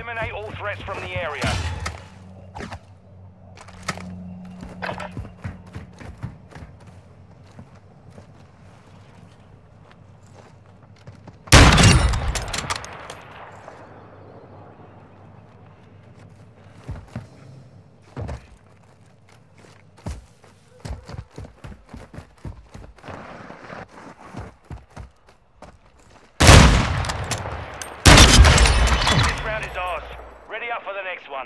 Eliminate all threats from the area. This round is ours. Ready up for the next one.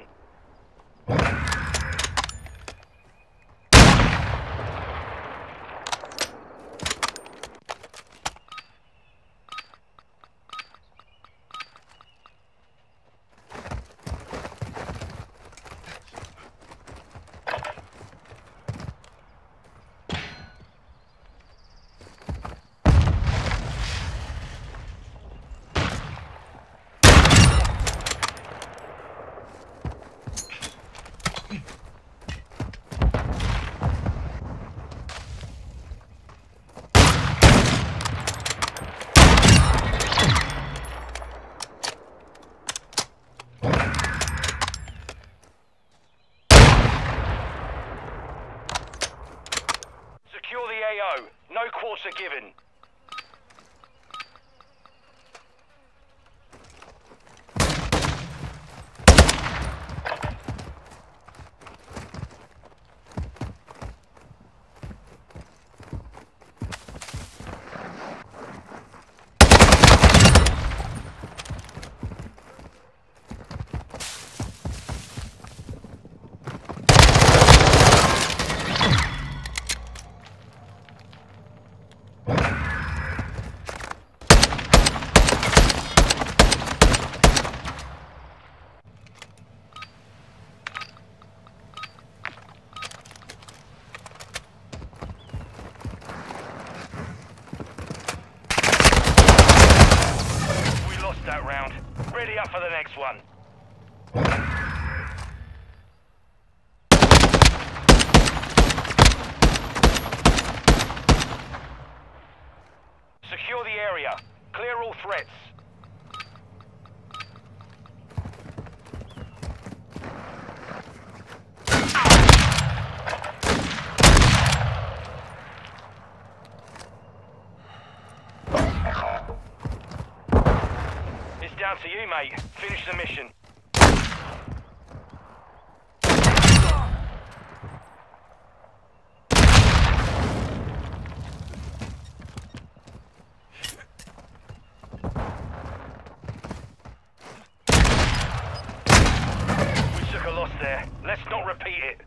Secure the AO. No quarter given. That round. Ready up for the next one. Secure the area. Clear all threats. Down to you, mate. Finish the mission. We took a loss there. Let's not repeat it.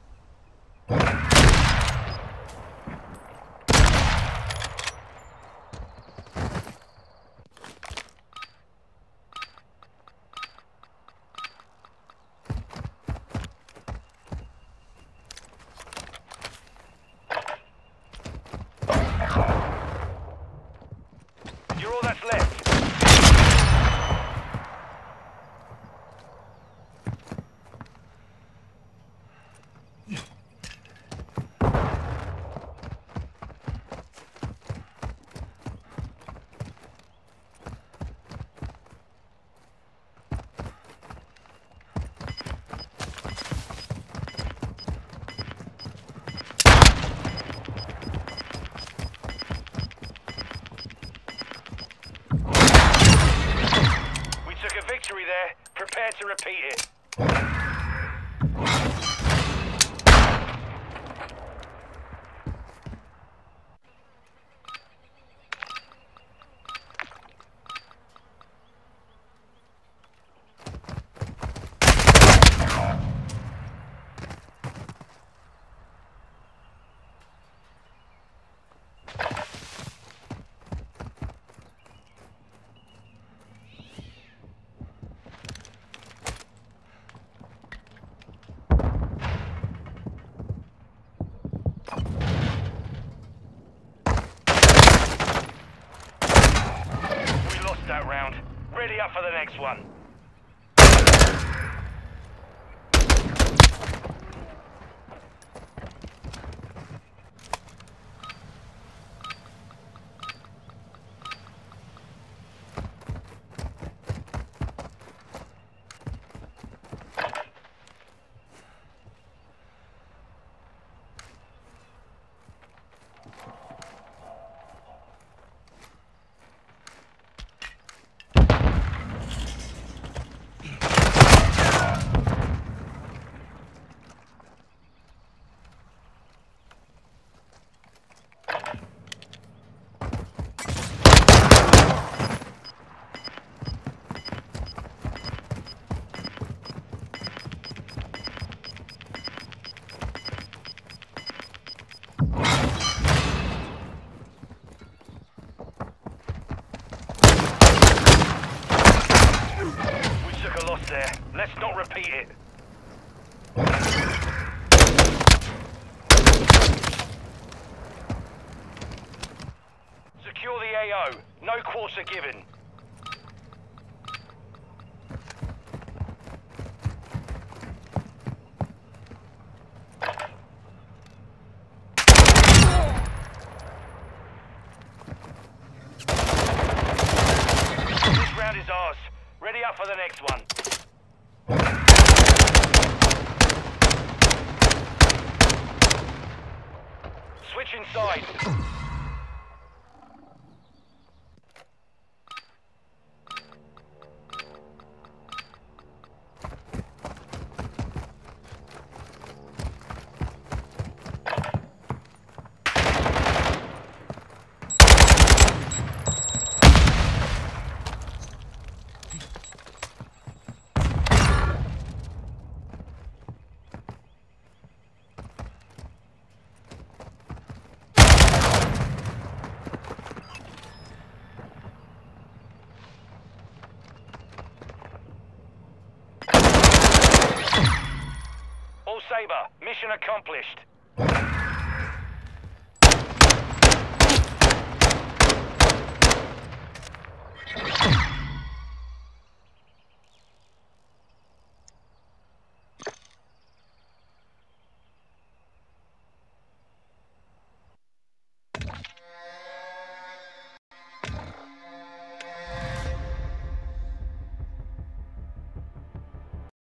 You're all that's left. Victory there. Prepare to repeat it. That round. Ready up for the next one. once there. Let's not repeat it. Secure the AO. No quarter given. This round is ours. Ready up for the next one. Switch inside. All Sabre, mission accomplished.